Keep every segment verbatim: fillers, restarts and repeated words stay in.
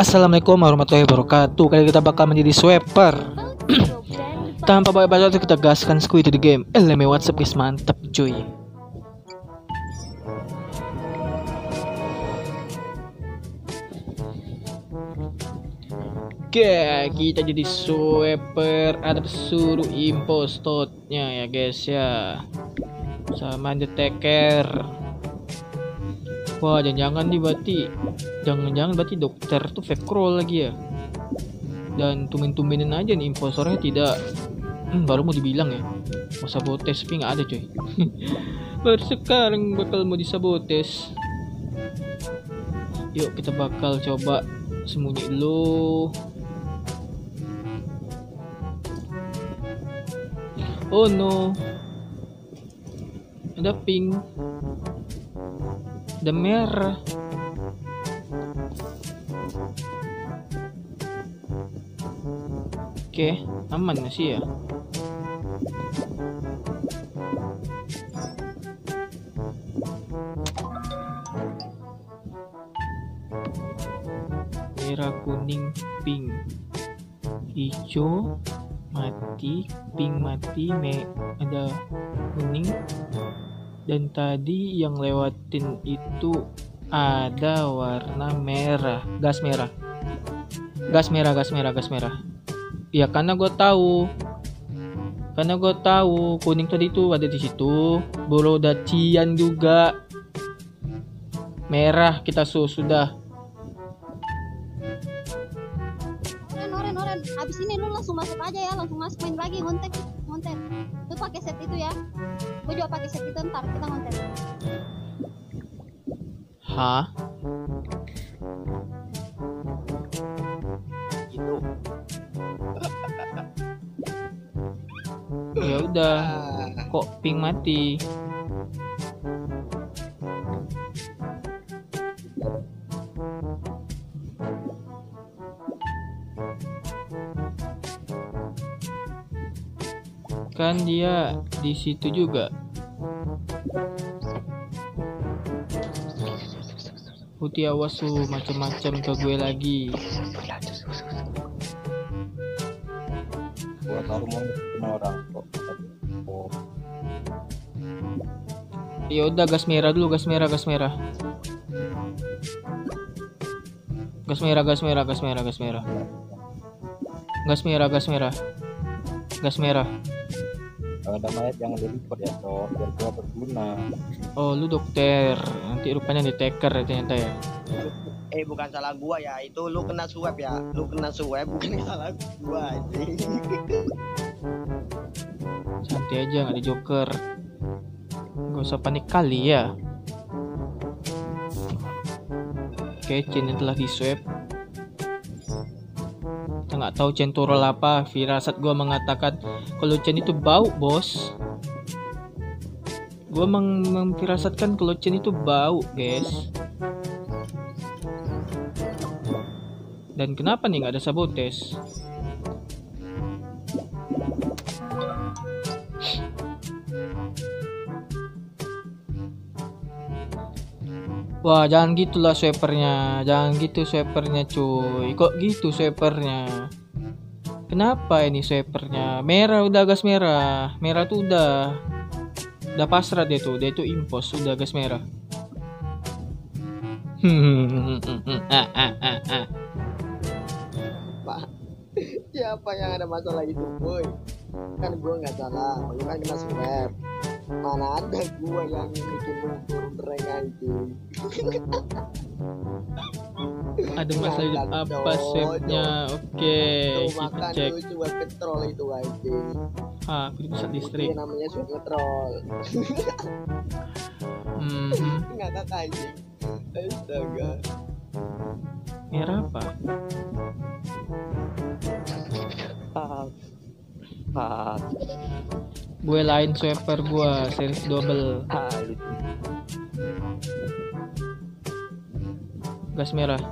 Assalamualaikum warahmatullahi wabarakatuh. Kali kita bakal menjadi swiper. Tanpa banyak bacot kita gaskan squid to the game. Eh, let me WhatsApp guys, mantap cuy. Oke, kita jadi swiper. Ada suruh impostotnya ya guys ya. Sama deteker. Wah, jangan-jangan nih berarti Jangan-jangan berarti dokter tuh fake roll lagi ya. Dan tumin-tuminin aja nih imposternya tidak. hmm, Baru mau dibilang ya mau sabotes, tapi nggak ada coy. Baru sekarang bakal mau disabotes. Yuk kita bakal coba sembunyi dulu. Oh no, ada pink, ada merah. Oke, aman gak sih ya? Merah, kuning, pink, hijau mati, pink mati, me ada kuning. Dan tadi yang lewatin itu ada warna merah, gas merah, gas merah, gas merah, gas merah. Ya karena gue tahu, karena gue tahu kuning tadi itu ada di situ. Borodacian juga merah kita su sudah. Oren, oren, oren. Abis ini lu langsung masuk aja ya, langsung masuk main lagi ngonten, ngonten. Lu pakai set itu ya. Gue juga pakai set itu, ntar kita ngonten. Hah? Gitu. Ya udah, kok pink mati? Kan dia di situ juga. Putih, awas tuh macam-macam ke gue lagi. Gua baru mau ketemu orang kok. Ya udah, gas merah dulu, gas merah, gas merah. Gas merah, gas merah, gas merah, gas merah. Gas merah, gas merah. Gas merah. Kalau ada mayat jangan diliput ya, so biar gua berguna. Oh, lu dokter. Nanti rupanya deteker ya ternyata ya. Eh bukan salah gua ya, itu lu kena swab ya, lu kena swab bukan salah gua anjing. Santai aja, nggak ada joker. Gak usah panik kali ya. Oke, Chen yang telah di swab. Kita nggak tahu Chen turun apa. Firasat gua mengatakan kalau Chen itu bau, bos. Gua meng memfirasatkan kalau Chen itu bau, guys. Dan kenapa nih nggak ada sabotes? Wah, jangan gitulah swipernya. Jangan gitu swipernya cuy. Kok gitu swipernya? Kenapa ini swipernya? Merah, udah gas merah. Merah tuh udah Udah pasrah dia tuh. Dia tuh impos, udah gas merah. ah, ah, ah, ah. Pak, siapa yang ada masalah itu boy? Kan gua nggak salah, lu kan kena swab. Mana ada gua yang bikin lu turun rank anjing. Ada masalah hidup apa swabnya? Oke, Tuh kita makan cek. lu cuma petrol itu anjing. Ah, aku di pusat listrik. Itu namanya swab ngetrol. Mhm. Ngakak anjing. Astaga. Merah apa? Ah. Ah. Gue lain swiper gua, series double. Ah, lucu. Gas merah.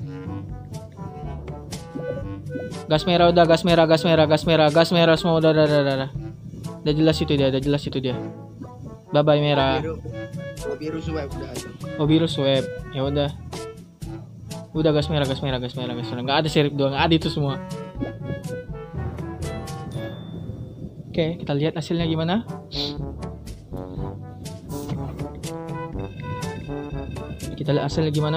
Gas merah udah, gas merah, gas merah, gas merah, gas merah semua udah, udah, udah, udah. Udah jelas itu dia, udah jelas itu dia. Bye bye merah. Biru, oh, biru swab udah. Oh biru swab. Ya udah. Udah gas merah, gas merah, gas merah, gas merah. Nggak ada serif dua, nggak ada itu semua. Oke, kita lihat hasilnya gimana. Kita lihat hasilnya gimana.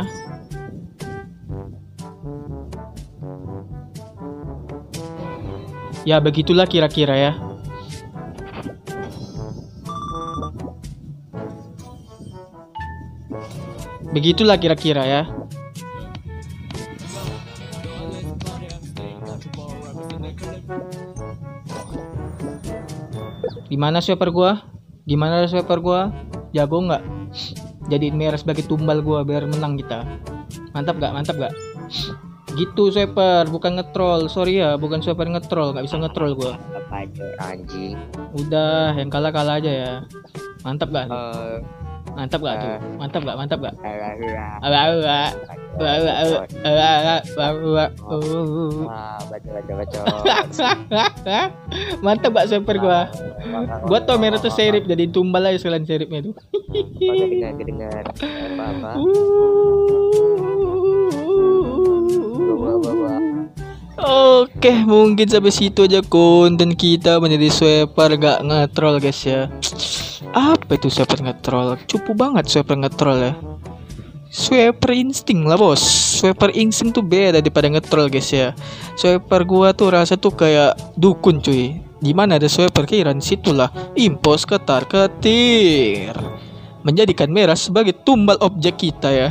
Ya begitulah kira-kira ya. Begitulah kira-kira ya. Gimana sweeper gua? Gimana sweeper gua? Jago nggak? Jadiin merah sebagai tumbal gua biar menang kita. Mantap gak? Mantap gak? Gitu sweeper, bukan ngetrol. Sorry ya, bukan sweeper ngetrol, nggak bisa ngetrol gua. Apa aja anjing. Udah, yang kalah kalah aja ya. Mantap gak? Eh, Mantap gak tuh? Mantap gak? Mantap gak? ala-ala. Ala-ala. Ala-ala. Ala-ala. Ala-ala. Wah, baca-baca baca. Mantap gak sweeper gua? Gua tau merah tuh serif, jadi tumbal aja sekalian serifnya tuh. Dengar dengar apa-apa. Oke, mungkin sampai situ aja konten kita menjadi sweeper gak ngetrol guys ya. Apa itu sweeper ngetrol? Cupu banget sweeper ngetrol ya. Sweeper insting lah bos. Sweeper insting tuh beda daripada ngetrol guys ya. Sweeper gua tuh rasa tuh kayak dukun cuy. Dimana ada sweeper kiran situlah impos ketar ketir, menjadikan merah sebagai tumbal objek kita ya.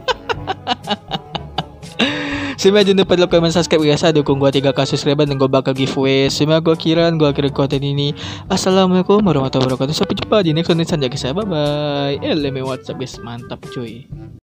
Semoga jangan lupa like, comment, subscribe guys. Dukung gua tiga kasus reban dan gua bakal giveaway. Semoga gua kiran gua kirim konten ini. Assalamualaikum warahmatullahi wabarakatuh. Sampai jumpa di next konten saja guys. Bye bye. Eh, let me WhatsApp guys. Mantap cuy.